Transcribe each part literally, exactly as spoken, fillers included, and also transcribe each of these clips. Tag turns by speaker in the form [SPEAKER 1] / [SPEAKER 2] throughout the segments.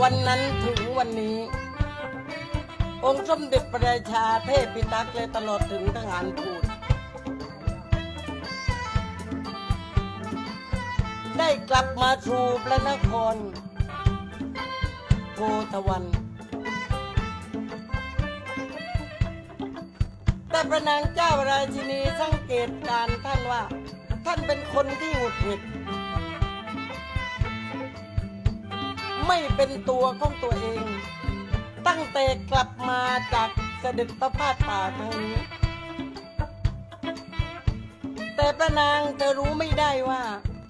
[SPEAKER 1] วันนั้นถึงวันนี้องค์สมเด็จพระราชาเทพพิทักษ์และตลอดถึงทหารพูนได้กลับมาสู่พระนครโพธวันแต่พระนางเจ้าราชินีสังเกตการท่านว่าท่านเป็นคนที่หงุดหงิดไม่เป็นตัวของตัวเองตั้งแต่กลับมาจากเสด็จประพาสป่าครั้งนี้แต่พระนางจะรู้ไม่ได้ว่า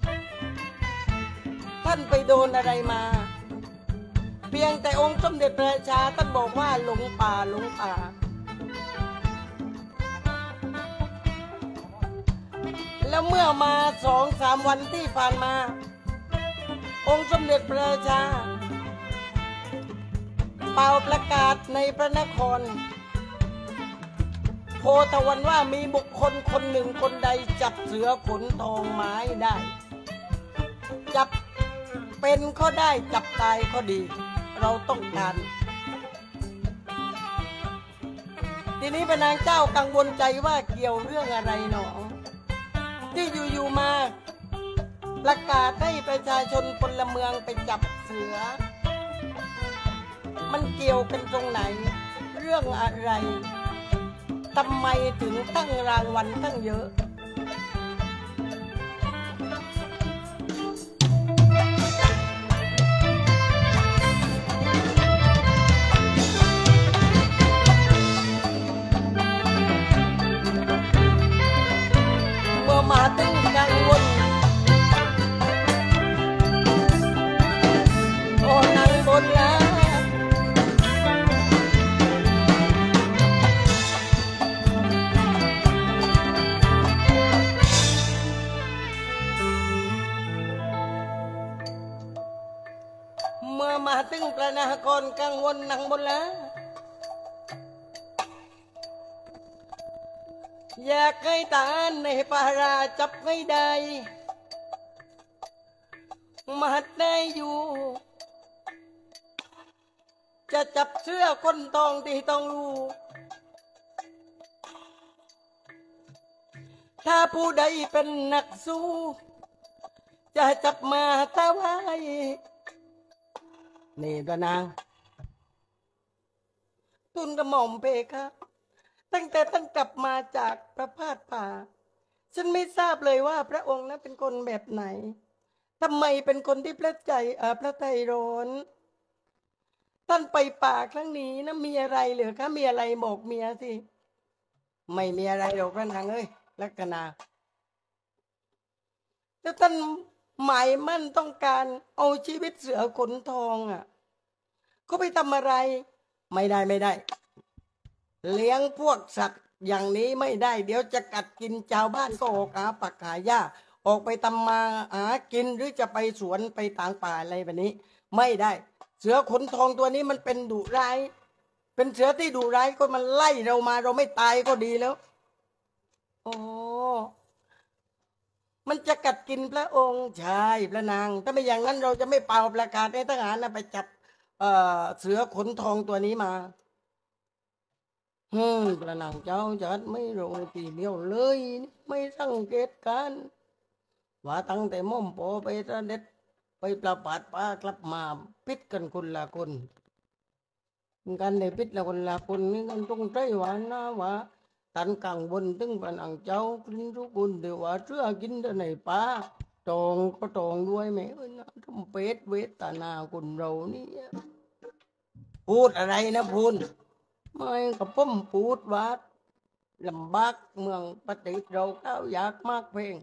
[SPEAKER 1] ท่านไปโดนอะไรมาเพียงแต่องค์สมเด็จพระราชาท่านบอกว่าหลงป่าหลงป่าแล้วเมื่อมาสองสามวันที่ผ่านมาองค์สมเด็จพระราชาเป่าประกาศในพระนครโพธวันว่ามีบุคคลคนหนึ่งคนใดจับเสือขนทองไม้ได้จับเป็นก็ได้จับตายก็ดีเราต้องการทีนี้พระนางเจ้ากังวลใจว่าเกี่ยวเรื่องอะไรหนอที่อยู่ๆมาประกาศให้ประชาชนพลเมืองไปจับเสือมันเกี่ยวกันตรงไหนเรื่องอะไรทำไมถึงตั้งรางวัลตั้งเยอะเมื่อมาถึงกังวลโอ้นางบนแล้วเมื่อมาถึงพระนครกังวลนางบนแล้วอยากให้ตาในปาราจับให้ได้มาได้อยู่จะจับเสื้อคนทองที่ต้องรู้ถ้าผู้ใดเป็นนักสู้จะจับมาตะไว้นี่พระนางทูลกระหม่อมเพคะตั้งแต่ท่านกลับมาจากพระพาสป่าฉันไม่ทราบเลยว่าพระองค์นั้นเป็นคนแบบไหนทำไมเป็นคนที่พระใจเอ่อพระทัยร้อนท่านไปป่าครั้งนี้นะมีอะไรเหรือคะมีอะไรบอกเมียสิไม่มีอะไรหรอกพระนางเอ้ยลักษณะแล้วท่านหมายมั่นต้องการเอาชีวิตเสือขนทองอ่ะเขาไปทำอะไรไม่ได้ไม่ได้เลี้ยงพวกสัตว์อย่างนี้ไม่ได้เดี๋ยวจะกัดกินชาวบ้านก็ออกหาปักหาหญ้าออกไปทำมาหากินหรือจะไปสวนไปต่างป่าอะไรแบบนี้ไม่ได้เสือขนทองตัวนี้มันเป็นดุร้ายเป็นเสือที่ดุร้ายก็มันไล่เรามาเราไม่ตายก็ดีแล้วโอ้มันจะกัดกินพระองค์ใช่พระนางถ้าไม่อย่างนั้นเราจะไม่เป่าประกาศให้ทหารนะไปจับเอ่อเสือขนทองตัวนี้มาฮึพระนางเจ้าจัดไม่รู้ทีเดียวเลยไม่สังเกตการว่าตั้งแต่ม่อมโปไปเสด็จไปประพาสป่ากลับมาพิษกันคนละคนกันในพิษละคนละคนนี่กันต้องใจหวานนะว่าท่านกังวลถึงพระนางเจ้ากินทุกคนเดี๋ยวว่าเสื้อกินแต่ไหนป้าตองก็ตองด้วยไหมเอ้ยนะทำเป็ดเวทนาคนเรานี่พูดอะไรนะพูนไม่กับผมพูดว่าลำบากเมืองปฏิเราเข้ายากมากเพลง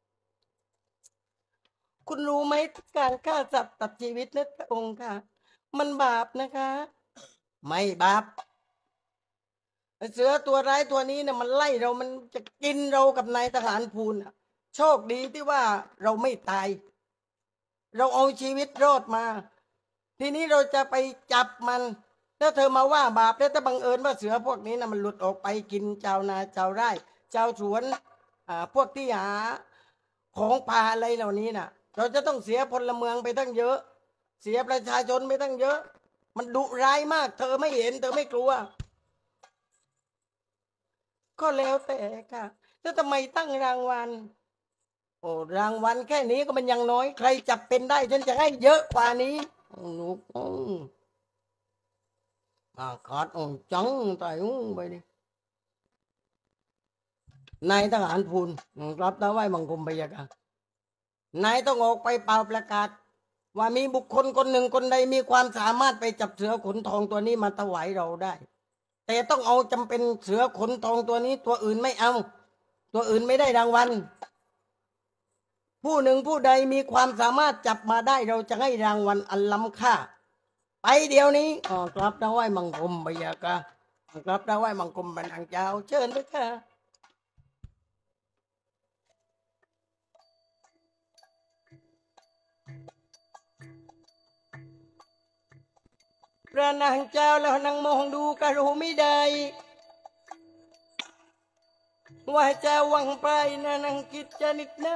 [SPEAKER 1] คุณรู้ไหมการฆ่าสัตว์ตัดชีวิตนะพระองค์ค่ะมันบาปนะคะไม่บาปเสือตัวร้ายตัวนี้เนี่ยมันไล่เรามันจะกินเรากับนายทหารพูนโชคดีที่ว่าเราไม่ตายเราเอาชีวิตรอดมาทีนี้เราจะไปจับมันถ้าเธอมาว่าบาปแล้วถ้าบังเอิญว่าเสือพวกนี้นะมันหลุดออกไปกินชาวนาชาวไร่ชาวสวนอ่าพวกที่หาของป่าอะไรเหล่านี้นะเราจะต้องเสียพลเมืองไปตั้งเยอะเสียประชาชนไม่ตั้งเยอะมันดุร้ายมากเธอไม่เห็นเธอไม่กลัวก็แล้วแต่ค่ะแล้วทำไมตั้งรางวัลโอ้รางวัลแค่นี้ก็มันยังน้อยใครจับเป็นได้ฉันจะให้เยอะกว่านี้หนูอาขาดองจังตายอุ้งไปดินายทหารพูนรับตาไหว้บังคมพยากานายต้องออกไปเป่าประกาศว่ามีบุคคลคนหนึ่งคนใดมีความสามารถไปจับเสือขนทองตัวนี้มาถวายเราได้แต่ต้องเอาจำเป็นเสือขนทองตัวนี้ตัวอื่นไม่เอาตัวอื่นไม่ได้รางวัลผู้หนึ่งผู้ใดมีความสามารถจับมาได้เราจะให้รางวัลอันล้ำค่าไปเดี๋ยวนี้อ๋อกลับตาไหว้บังคมพยากากลับตาไหว้บังคมบรรดาเจ้าเชิญด้วยค่ะพระนางเจ้าแล้วนางมองดูก็รู้ไม่ได้ว่าเจ้าวังไปนะนางคิดจะนิดนะ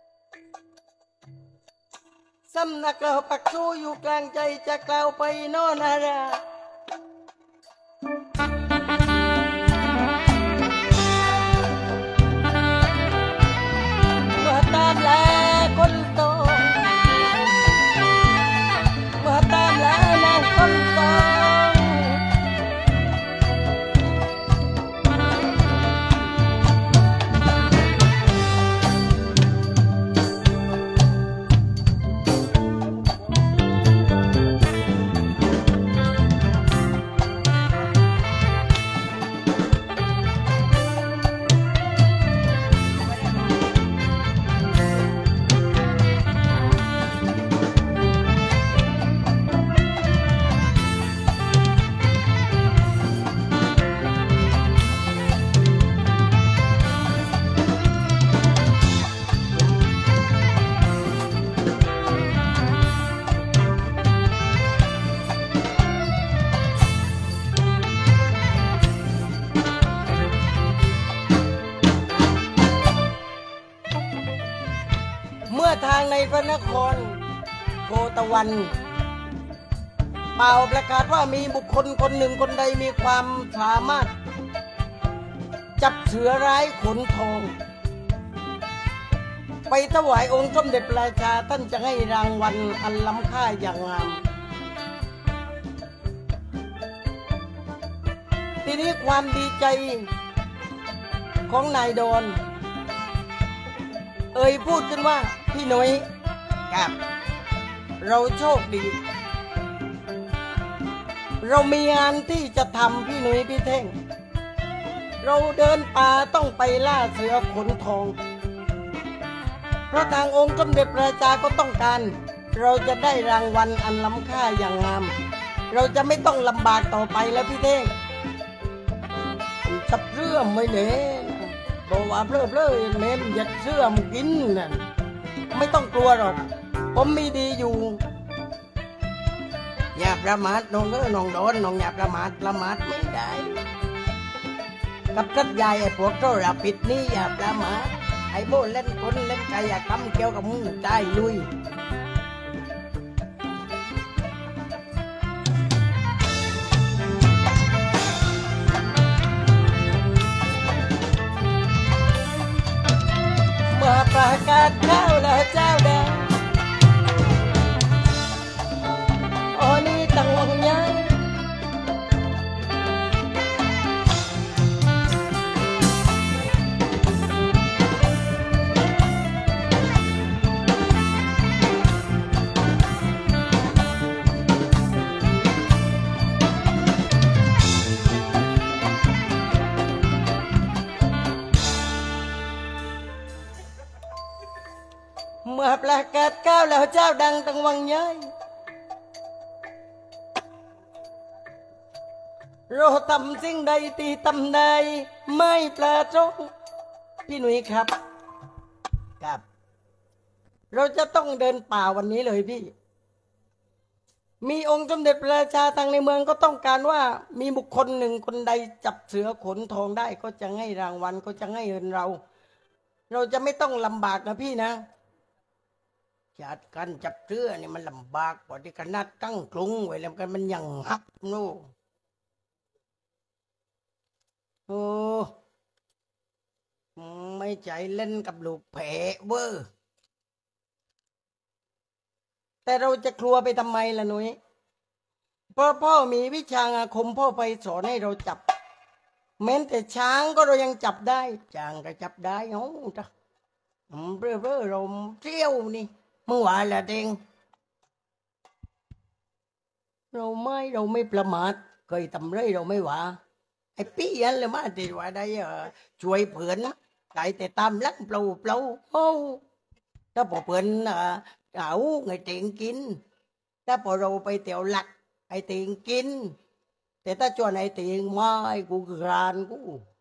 [SPEAKER 1] สำนักเราปักชูอยู่กลางใจจะกล่าวไปโน่นนาราเมื่อตามแลคนโตเมื่อตามแลนางคนโตทางในพระนครโพตะวันเป่าประกาศว่ามีบุคคลคนหนึ่งคนใดมีความสามารถจับเสือร้ายขนทองไปถวายองค์สมเด็จพระราชาท่านจะให้รางวัลอันล้ำค่าอย่างงามทีนี้ความดีใจของนายดอนเอ่ยพูดขึ้นว่าพี่หนุ่ยครับเราโชคดีเรามีงานที่จะทำพี่หนุ่ยพี่เท่งเราเดินป่าต้องไปล่าเสือขนทองเพราะทางองค์สมเด็จพระราชาก็ต้องการเราจะได้รางวัลอันล้ำค่าอย่างงามเราจะไม่ต้องลำบากต่อไปแล้วพี่เท่งจับเรื่องไม่เละบอกว่าเพลอเพลอเมมยัดเสื้อมกินนั่นไม่ต้องกลัวหรอกผมมีดีอยู่อย่าประมาทน้องเอ้อน้องโดนน้องอย่าประมาทประมาทไม่ได้กับกัดยายไอ้พวกโทรปิดนี่อย่าประมาทไอ้โบเล่นคนเล่นกายกรรมเกี่ยวกับมึงได้ลุยเมื่อประกาศเข้าแล้วเจ้าแดงโอ้นี่ตั้งวงใหญ่เมื่อประกาศก้าวแล้วเจ้าดังตั้งวังเย้ยเราทำสิ่งใดตีทำใดไม่ปลาจงพี่หนุ่ยครับครับเราจะต้องเดินป่าวันนี้เลยพี่มีองค์สมเด็จพระราชาทางในเมืองก็ต้องการว่ามีบุคคลหนึ่งคนใดจับเสือขนทองได้ก็จะให้รางวัลก็จะให้เงินเราเราจะไม่ต้องลำบากนะพี่นะจัดการจับเสื้อนี่มันลำบากกว่าที่ขนาดตั้งกรุงไว้แล้วกันมันยังหับนู่โอ้ไม่ใจเล่นกับลูกแผลเวอร์แต่เราจะกลัวไปทำไมล่ะหนุยเพราะพ่อมีวิชาอาคมพ่อไปสอนให้เราจับแม้แต่ช้างก็เรายังจับได้ช้างก็จับได้โอ้จ้ะเบ้อเบ้อเราเที่ยวนี่มึงว่าละเดงเราไม่เราไม่ประมาทเคยทำไรเราไม่ว่าไอ้ปี้อันเลยมาตีว่าได้ช่วยเพื่อนไก่แต่ตามลักเปล่าเปล่าโอ้ถ้าพอเพื่อนเอาไงเตียงกินถ้าพอเราไปเตี่ยวหลักไอ้เตียงกินแต่ถ้าชวนไอ้เตียงมาไอ้กูกรานกู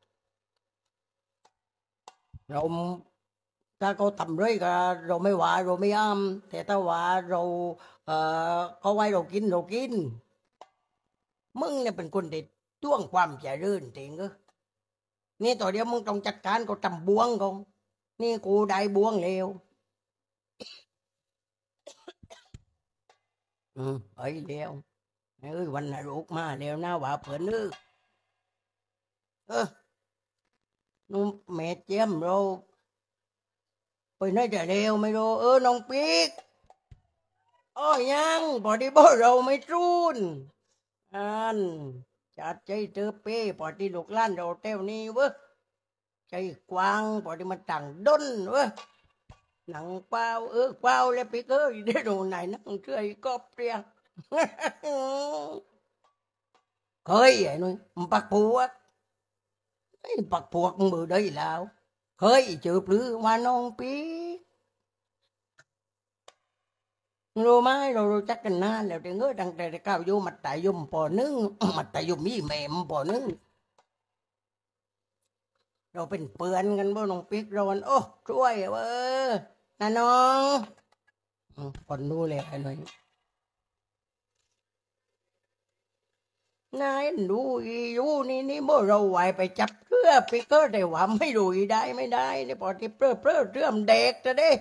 [SPEAKER 1] เราถ้าเขาทำเลยก็เราไม่ว่าเราไม่อ้ำแต่ถ้าว่าเราเออเขาไว้เรากินเรากินมึงเนี่ยเป็นคนเด็ดต้วงความเจริญจริงก็นี่ต่อเดียวมึงต้องจัดการเขาทำบวงเขานี่กูได้บวงเร็วอืมเอ้ยเร็วเอ้ยวันนรกมาเร็วหน้าว่าเผื่อนึกเออนุ่มแม่เจียมเราไปไหนจะเร็วไม่รู้เออน้องปีกอ้อยังพอดีบ่เราไม่จุนอันจัดใจเจอเป้พอดีลูกล้านเราเต้วนี้เว้ยใจกว้างพอดีมันต่างด้นเว้ยหนังเปล่าเออเปล่าแล้วปีกเอ้ยได้ดูไหนนั่งเชื่อยก็เปรี้ยเคยไอ้นู่นมันปักพวกไอ้ปักพวกมือได้แล้วเคยเจอปลื้มว่าน้องปีรู้ไหมเรารู้จักกันนานแล้วเด็กเงยตั้งแต่ก้าวโยมัดแต่ยมปอนึงมัดแต่ยมมีแม่มปอนึงเราเป็นเพื่อนกันบ่น้องปิ๊กเราโอ้ช่วยเว้อนะน้องคนดูเลยไอ้หน่อยนายดูอีอยู่นี่นี่บ่เราไหวไปจับเพื่อปิ๊กก็ได้ว่าไม่รู้ได้ไม่ได้เนี่ยพอที่เปลื้อเปลื้อเรื่อมเด็กจะได้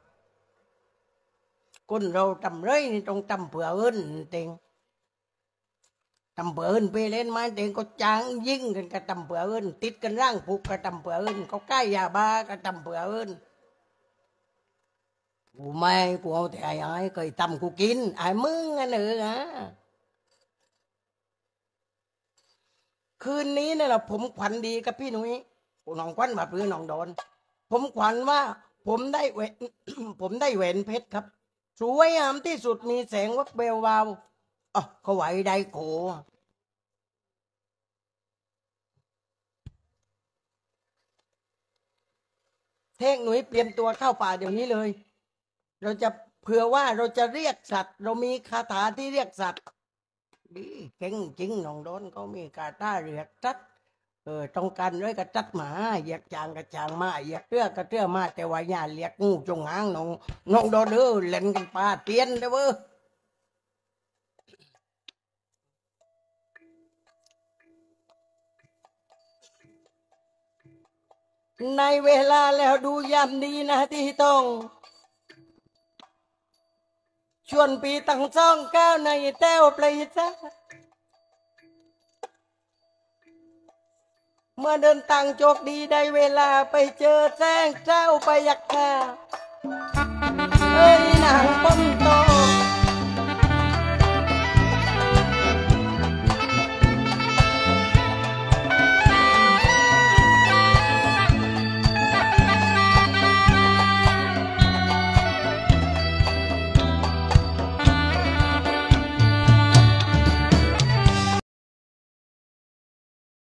[SPEAKER 1] คนเราทำไรนี่ต้องทำเผื่อเอินเต็งทำเผื่อเอินไปเล่นไม้เต็งก็จางยิ่งกันก็ทำเผื่อเอินติดกันร่างผูกก็ทำเผื่อเอินเขาใกล้ยาบ้าก็ทำเผื่อเอินกูไม่กูเอาแต่ไอ้ไอ้เคยทำกูกินไอ้มึงอันเออฮะคืนนี้เนี่ยแหละผมขวัญดีกับพี่หนุ่ยน้องขวัญมาพื้นน้องโดนผมขวัญว่าผมได้เวนผมได้แหวนเพชรครับสวยงามที่สุดมีแสงวับแวววาวอ๋อเขาไหวได้โขเท่งหนุ่ยเตรียมตัวเข้าป่าเดี๋ยวนี้เลยเราจะเผื่อว่าเราจะเรียกสัตว์เรามีคาถาที่เรียกสัตว์ดีเก่งจริงน้องโดนเขามีคาถาเรียกสัตว์เออต้องการด้วยกระจัดหมาเหยียกจางกระจางมาเหยียกเตื้อกระเตื้อมาแต่ว่าอย่าเรียกงูจงหางน้องน้องโดนเด้อเล่นกันปลาเตียนเด้อเว้อในเวลาแล้วดูยามดีนะที่ต้องชวนปีตั้งซ่องก้าวในแต้วปลีจ้าเมื่อเดินทางโชคดีได้เวลาไปเจอแจ้งเจ้าไปยักษ์